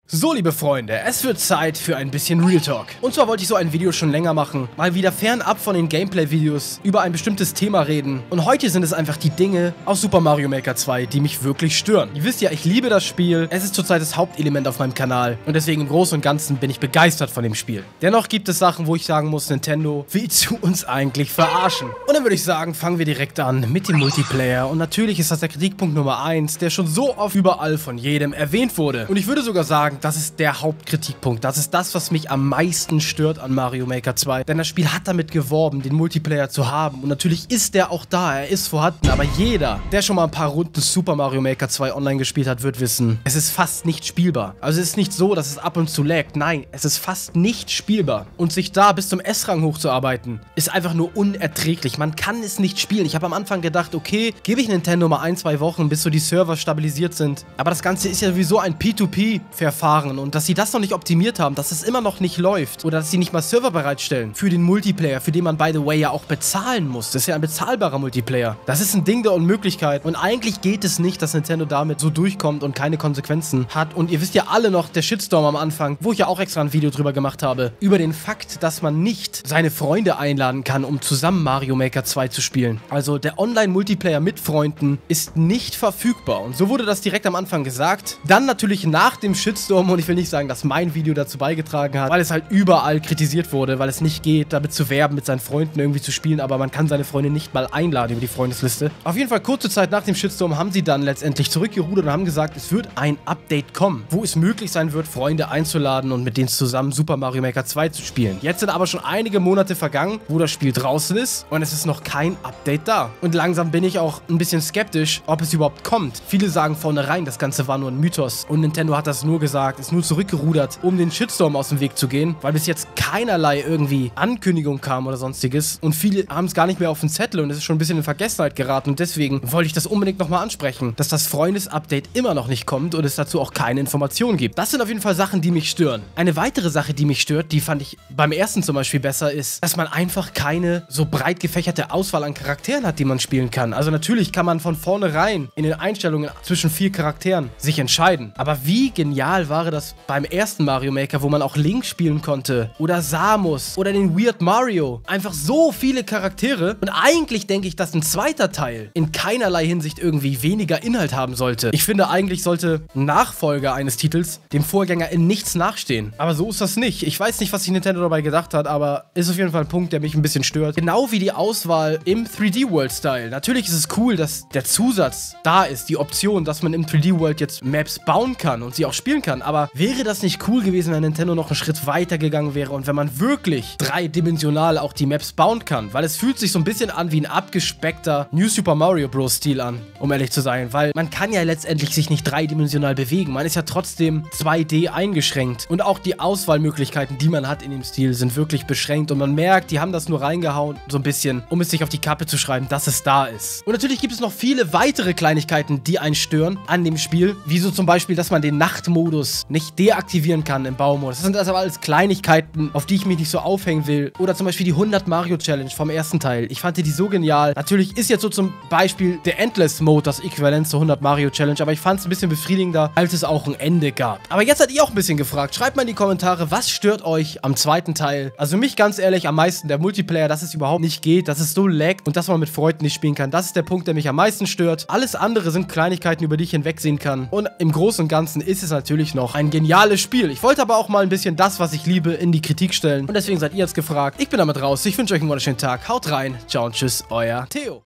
So, liebe Freunde, es wird Zeit für ein bisschen Real Talk. Und zwar wollte ich so ein Video schon länger machen, mal wieder fernab von den Gameplay-Videos über ein bestimmtes Thema reden. Und heute sind es einfach die Dinge aus Super Mario Maker 2, die mich wirklich stören. Ihr wisst ja, ich liebe das Spiel, es ist zurzeit das Hauptelement auf meinem Kanal und deswegen im Großen und Ganzen bin ich begeistert von dem Spiel. Dennoch gibt es Sachen, wo ich sagen muss, Nintendo, willst du uns eigentlich verarschen? Und dann würde ich sagen, fangen wir direkt an mit dem Multiplayer. Und natürlich ist das der Kritikpunkt Nummer 1, der schon so oft überall von jedem erwähnt wurde. Und ich würde sogar sagen, das ist der Hauptkritikpunkt. Das ist das, was mich am meisten stört an Mario Maker 2. Denn das Spiel hat damit geworben, den Multiplayer zu haben. Und natürlich ist der auch da, er ist vorhanden. Aber jeder, der schon mal ein paar Runden Super Mario Maker 2 online gespielt hat, wird wissen, es ist fast nicht spielbar. Also es ist nicht so, dass es ab und zu laggt. Nein, es ist fast nicht spielbar. Und sich da bis zum S-Rang hochzuarbeiten, ist einfach nur unerträglich. Man kann es nicht spielen. Ich habe am Anfang gedacht, okay, gebe ich Nintendo mal 1-2 Wochen, bis so die Server stabilisiert sind. Aber das Ganze ist ja sowieso ein P2P-Verfahren. Und dass sie das noch nicht optimiert haben, dass es immer noch nicht läuft oder dass sie nicht mal Server bereitstellen für den Multiplayer, für den man, by the way, ja auch bezahlen muss. Das ist ja ein bezahlbarer Multiplayer. Das ist ein Ding der Unmöglichkeit. Und eigentlich geht es nicht, dass Nintendo damit so durchkommt und keine Konsequenzen hat. Und ihr wisst ja alle noch, der Shitstorm am Anfang, wo ich ja auch extra ein Video drüber gemacht habe, über den Fakt, dass man nicht seine Freunde einladen kann, um zusammen Mario Maker 2 zu spielen. Also der Online-Multiplayer mit Freunden ist nicht verfügbar. Und so wurde das direkt am Anfang gesagt. Dann natürlich nach dem Shitstorm, und ich will nicht sagen, dass mein Video dazu beigetragen hat, weil es halt überall kritisiert wurde, weil es nicht geht, damit zu werben, mit seinen Freunden irgendwie zu spielen, aber man kann seine Freunde nicht mal einladen über die Freundesliste. Auf jeden Fall kurze Zeit nach dem Shitstorm haben sie dann letztendlich zurückgerudert und haben gesagt, es wird ein Update kommen, wo es möglich sein wird, Freunde einzuladen und mit denen zusammen Super Mario Maker 2 zu spielen. Jetzt sind aber schon einige Monate vergangen, wo das Spiel draußen ist und es ist noch kein Update da. Und langsam bin ich auch ein bisschen skeptisch, ob es überhaupt kommt. Viele sagen vornherein, das Ganze war nur ein Mythos und Nintendo hat das nur gesagt, ist nur zurückgerudert, um den Shitstorm aus dem Weg zu gehen, weil bis jetzt keinerlei irgendwie Ankündigung kam oder sonstiges und viele haben es gar nicht mehr auf dem Zettel und es ist schon ein bisschen in Vergessenheit geraten und deswegen wollte ich das unbedingt nochmal ansprechen, dass das Freundes-Update immer noch nicht kommt und es dazu auch keine Informationen gibt. Das sind auf jeden Fall Sachen, die mich stören. Eine weitere Sache, die mich stört, die fand ich beim ersten zum Beispiel besser, ist, dass man einfach keine so breit gefächerte Auswahl an Charakteren hat, die man spielen kann. Also natürlich kann man von vornherein in den Einstellungen zwischen 4 Charakteren sich entscheiden, aber wie genial war das beim ersten Mario Maker, wo man auch Link spielen konnte oder Samus oder den Weird Mario. Einfach so viele Charaktere und eigentlich denke ich, dass ein zweiter Teil in keinerlei Hinsicht irgendwie weniger Inhalt haben sollte. Ich finde, eigentlich sollte ein Nachfolger eines Titels dem Vorgänger in nichts nachstehen. Aber so ist das nicht. Ich weiß nicht, was sich Nintendo dabei gedacht hat, aber ist auf jeden Fall ein Punkt, der mich ein bisschen stört. Genau wie die Auswahl im 3D-World-Style. Natürlich ist es cool, dass der Zusatz da ist, die Option, dass man im 3D-World jetzt Maps bauen kann und sie auch spielen kann, aber wäre das nicht cool gewesen, wenn Nintendo noch einen Schritt weiter gegangen wäre und wenn man wirklich dreidimensional auch die Maps bauen kann? Weil es fühlt sich so ein bisschen an wie ein abgespeckter New Super Mario Bros. Stil an, um ehrlich zu sein, weil man kann ja letztendlich sich nicht dreidimensional bewegen. Man ist ja trotzdem 2D eingeschränkt und auch die Auswahlmöglichkeiten, die man hat in dem Stil, sind wirklich beschränkt und man merkt, die haben das nur reingehauen, so ein bisschen, um es sich auf die Kappe zu schreiben, dass es da ist. Und natürlich gibt es noch viele weitere Kleinigkeiten, die einen stören an dem Spiel, wie so zum Beispiel, dass man den Nachtmodus nicht deaktivieren kann im Baumodus. Das sind also alles Kleinigkeiten, auf die ich mich nicht so aufhängen will. Oder zum Beispiel die 100 Mario Challenge vom ersten Teil. Ich fand die so genial. Natürlich ist jetzt so zum Beispiel der Endless Mode das Äquivalent zur 100 Mario Challenge, aber ich fand es ein bisschen befriedigender, als es auch ein Ende gab. Aber jetzt seid ihr auch ein bisschen gefragt. Schreibt mal in die Kommentare, was stört euch am zweiten Teil? Also mich ganz ehrlich am meisten der Multiplayer, dass es überhaupt nicht geht, dass es so laggt und dass man mit Freunden nicht spielen kann. Das ist der Punkt, der mich am meisten stört. Alles andere sind Kleinigkeiten, über die ich hinwegsehen kann. Und im Großen und Ganzen ist es natürlich noch ein geniales Spiel. Ich wollte aber auch mal ein bisschen das, was ich liebe, in die Kritik stellen. Und deswegen seid ihr jetzt gefragt. Ich bin damit raus. Ich wünsche euch einen wunderschönen Tag. Haut rein. Ciao und tschüss. Euer Theo.